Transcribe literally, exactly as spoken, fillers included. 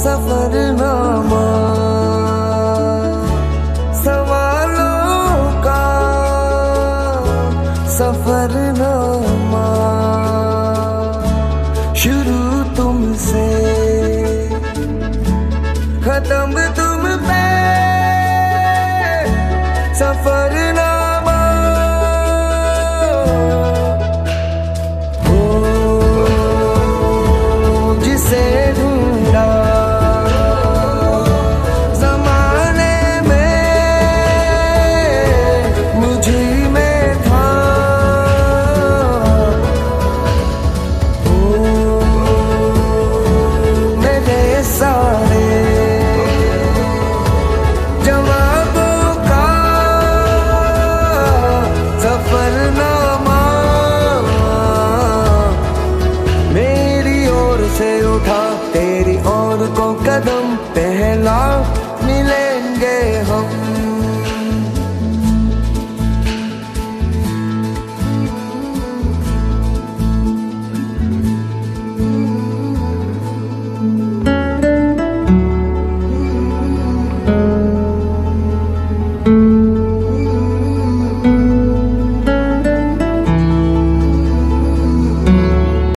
सफरनामा, सवालों का सफरनामा, शुरू तुमसे खत्म तुम पे सफरनामा। ओ जिसे ढूंढा ज़माने में मुझे में था, ओ मेरे सारे जवाबों का सफरनामा, मेरी ओर से उठा तेरी ओर को कदम, पहला मिले